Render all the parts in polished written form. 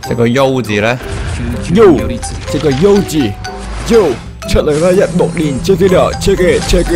即個 U 字咧 ，U， 這個 U 字 ，U 出嚟啦！16年 ，check it out，check it，check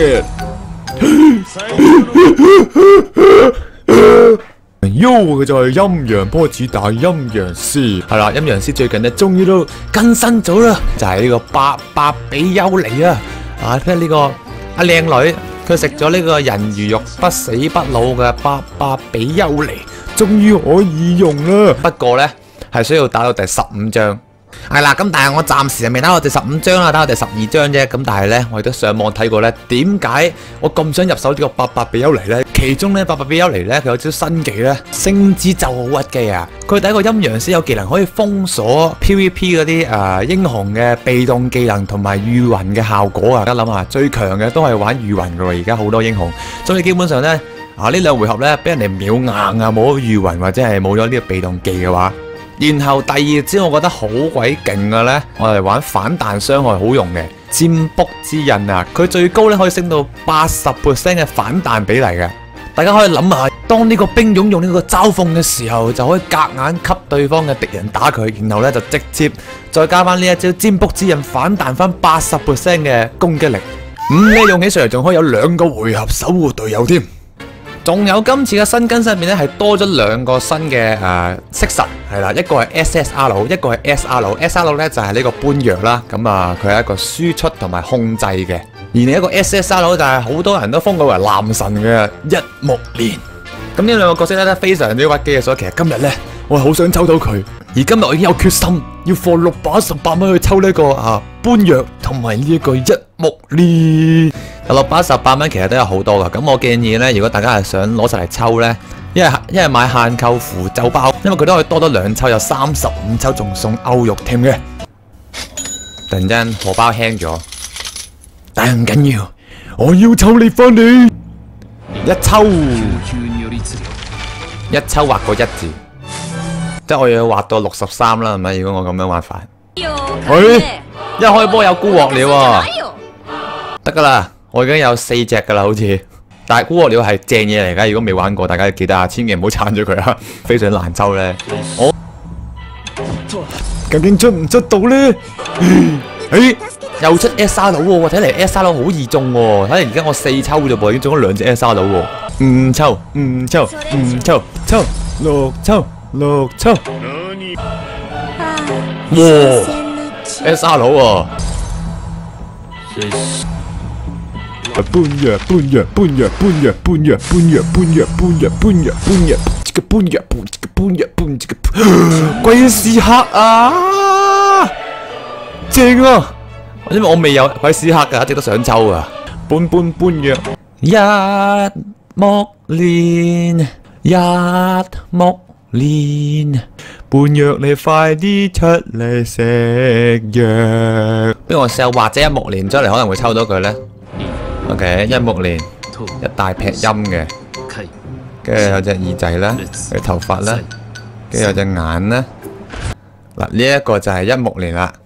it。U 嘅就係陰陽波子打陰陽師， 係啦，陰陽師最近咧終於都更新咗啦，就係呢個八百比丘尼啊！睇下呢個阿靚女，佢食咗呢個人魚肉不死不老嘅八百比丘尼， 終於可以用啦。 不過咧係需要打到第15章。係啦，咁但係我暫時係未打到第15章啦，打到第12章啫。咁但係咧，我亦都上網睇過咧，點解我咁想入手呢個八百比丘尼咧？其中咧，八百比丘尼咧，佢有招新技咧，星之咒好屈機啊！佢第一個陰陽師有技能可以封鎖 PVP 嗰啲英雄嘅被動技能同埋御魂嘅效果啊！大家諗下，最強嘅都係玩御魂噶喎，而家好多英雄，所以基本上咧呢兩回合咧，俾人哋秒硬啊，冇咗御魂或者係冇咗呢個被動技嘅話。然後第二招我覺得好鬼勁嘅咧，我哋玩反彈傷害好用嘅占卜之印啊！佢最高咧可以升到80% 嘅反彈比例嘅。大家可以諗下，當呢個兵勇用呢個嘲諷嘅時候，就可以夾硬吸對方嘅敵人打佢，然後咧就直接再加翻呢一招占卜之印反彈翻80% 嘅攻擊力。你用起上嚟仲可以有2個回合守護隊友添。仲有今次嘅新更新入面咧，係多咗2個新嘅色神，係啦，一個係 SSR， 一個係 SR。SR 咧就係呢個般若啦，咁佢係一個輸出同埋控制嘅。而另一個 SSR 就係好多人都封佢為男神嘅一目連。咁呢2個角色咧非常之屈機嘅，所以其實今日咧我係好想抽到佢。而今日我已經有決心要放618蚊去抽呢個般若同埋呢一個一目連。618蚊其實都有好多噶，咁我建議咧，如果大家係想攞實嚟抽咧，一係買限購符咒包，因為佢都可以多2抽，有35抽，仲送歐肉添嘅。突然間荷包輕咗，但係唔緊要， 我要抽你翻嚟。 一抽畫個1字，即係我要畫到63啦，係咪？如果我咁樣玩法，一開波有菇鑊料喎，得噶啦。我已經有4隻噶啦，好似，但係菇鑊料係正嘢嚟噶。如果未玩過，大家記得千祈唔好鏟咗佢啊，非常難抽咧。我究竟出唔出到咧？ 又出 SR 佬喎，睇嚟 SR 佬好易中喎。睇嚟而家我4抽啫噃，已經中咗2隻 SR 佬喎。5抽，6抽。哇 ！SR 佬喎。 般若，鬼屎客啊！正啊！ 因為我未有鬼屎客噶，一直都想抽噶。 般若， 一目連， 般若你快啲出嚟食藥。 不如我試下畫隻一目連出嚟，可能會抽到佢咧。OK， 一目連，一大劈音嘅，跟住有隻耳仔啦，有頭髮啦，跟住有隻眼啦。嗱，呢一個就係一目連啦。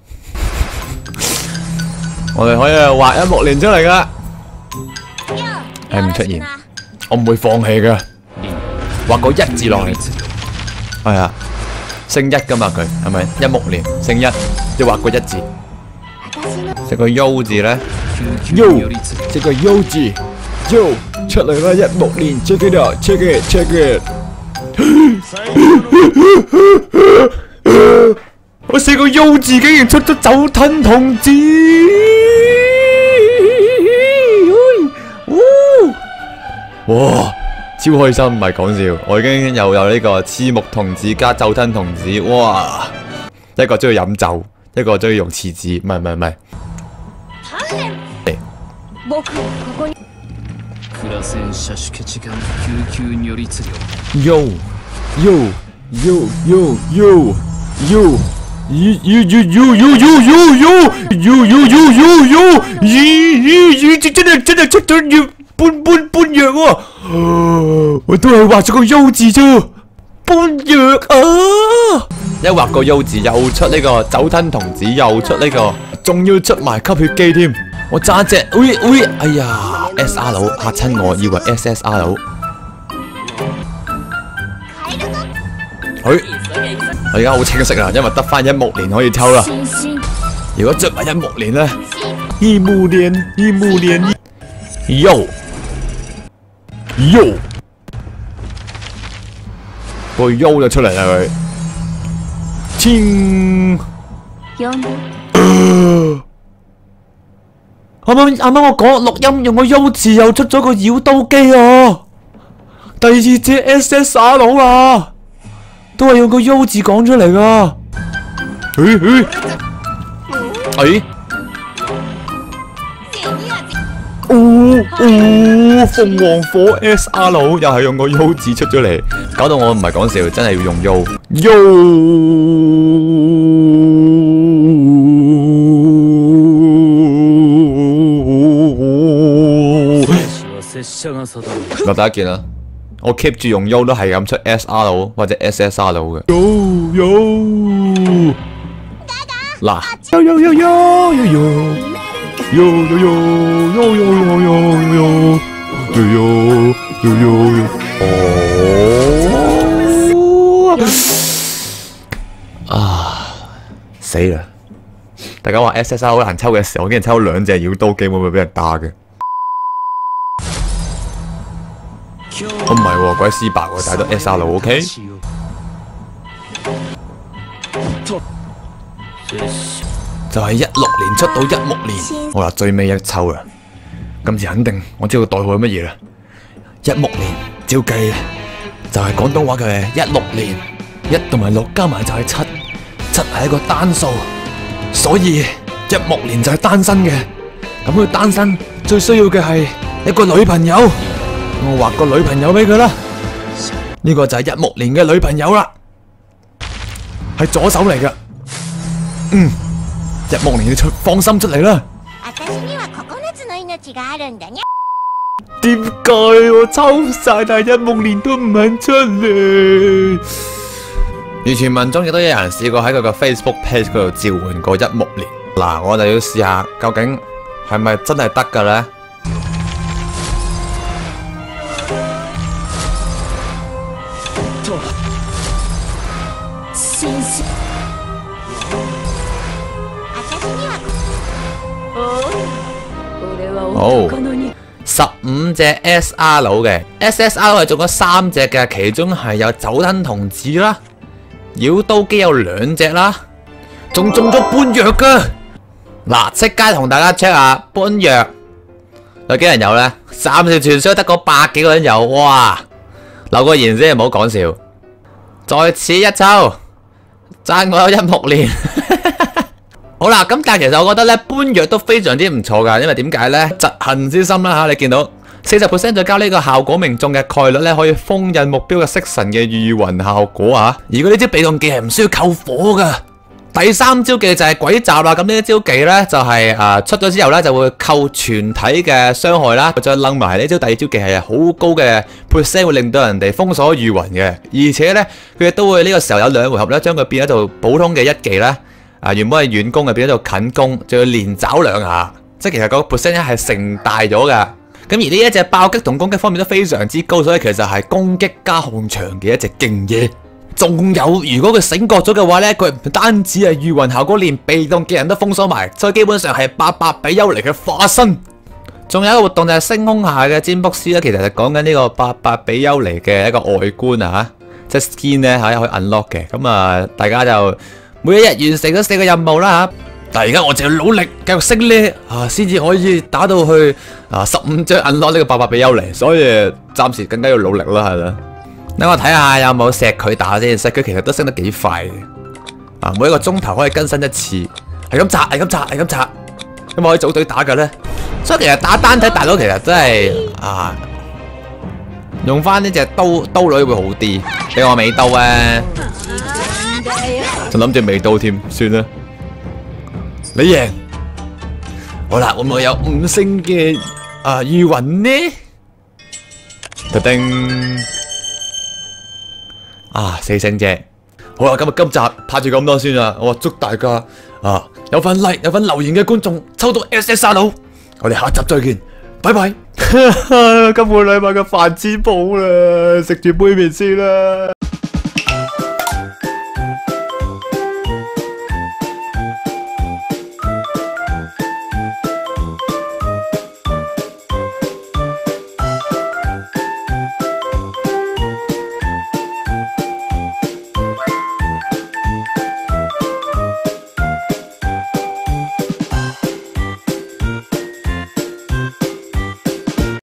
我哋可以畫一目連出嚟噶，係唔出現，我唔會放棄噶。畫個1字落嚟，係啊，升1噶嘛佢，係咪？一目連升1，要畫個1字。食個 U 字咧 ，U， 這個 U 字 ，U 出嚟啦！一目連 ，check it out，check it。我4個 U 字竟然出咗酒吞童子， 哇！超開心，唔係講笑，我已經又有呢個刺木童子加酒吞童子，哇！一個中意飲酒，一個中意用廁紙，唔係。 真係出咗要般若喎，我都係畫咗個 U 字啫，般若啊！ 一畫個 U 字又出呢個酒吞童子，又出呢個， 仲要出埋吸血機添。 我揸隻，哎呀 ，SR 佬嚇親我，以為 SSR 佬。 我而家好清晰啦，因為得翻一木蓮可以抽啦。如果着埋一木蓮咧， 一木蓮， 喲，個喲就出嚟啦佢。 天！啱啱我講錄音用個 U 字又出咗個妖刀機啊！第二隻 SSR 啊，都係用個 U 字講出嚟噶。鳳凰火 SR 又係用個 U 字出咗嚟，搞到我唔係講笑，真係要用 U。嗱，大家見啦，我 keep 住用 U 都係咁出 SR 或者 SSR 嘅。嗱，死啦！大家話 SSR 好難抽嘅時候，我竟然抽兩隻妖刀機，會唔會俾人打嘅？我唔係喎，鬼絲白喎，但係都 SR，OK？就係16年出到一木蓮，好啦，最尾一抽啦，今次肯定我知道代號係乜嘢啦。一木蓮照計就係廣東話嘅16年，1同埋6加埋就係7，7係一個單數，所以一木蓮就係單身嘅。咁佢單身最需要嘅係一個女朋友，我畫個女朋友俾佢啦。呢個就係一木蓮嘅女朋友啦，係左手嚟噶。一木蓮你放心出嚟啦。點解我抽晒，但係一木蓮都唔肯出嚟？而傳聞中亦都有人試過喺佢個 Facebook page 嗰度召喚過一木蓮。嗱，我就要試下究竟係咪真係得㗎咧？好，15隻 SR 嘅 SSR 係中咗3隻嘅，其中係有酒吞童子啦，妖刀機有2隻啦，仲中咗般若噶。嗱，即刻同大家 check 下般若有幾人有呢？暫時傳說得嗰100幾個人有，哇！留個言先，唔好講笑。在此一抽，讚我有一木蓮。好啦，咁但係其實我覺得咧，般若都非常之唔錯噶，因為點解咧？疾行之心啦吓，你見到40%再加呢個效果命中嘅概率咧，可以封印目標嘅色神嘅御魂效果啊！而嗰呢招被動技係唔需要扣火噶。第3招技就係鬼襲啦，咁呢一招技咧就係出咗之後咧就會扣全體嘅傷害啦，再掕埋呢招第2招技係好高嘅 percent 會令到人哋封鎖御魂嘅，而且咧佢亦都會呢個時候有2回合咧將佢變咗做普通嘅1技啦。原本係遠攻嘅變咗做近攻，仲要連爪2下，即係其實個 percent 係成大咗㗎。咁而呢一隻爆擊同攻擊方面都非常之高，所以其實係攻擊加控場嘅一隻勁嘢。仲有，如果佢醒覺咗嘅話咧，佢唔單止係御魂效果，連被動嘅人都封鎖埋，所以基本上係88比丘尼嘅化身。仲有一個活動就係星空下嘅占卜師咧，其實係講緊呢個88比丘尼嘅一個外觀啊，即係 skin 咧可以 unlock 嘅。咁大家就每一日完成咗4個任務啦吓，但係而家我就要努力繼續升呢先至可以打到去15張 unlock 呢個88比丘尼，所以暫時更加要努力啦，係啦。等我睇下有冇石佢打先，石佢其實都升得幾快嘅，每一個鐘頭可以更新1次，係咁拆，係咁拆，係咁拆，有冇可以組隊打嘅咧？所以其實打單體大佬其實真係用翻呢隻刀女會好啲，俾我美刀啊！仲諗住未到添，算啦。你贏，好啦，會唔會有5星嘅御魂呢？特丁4星啫。好啦，今集拍住咁多先啦。我祝大家有份 like 有份留言嘅觀眾抽到 SSR，我哋下集再見，拜拜。今個禮拜嘅飯錢補啦，食住杯麵先啦。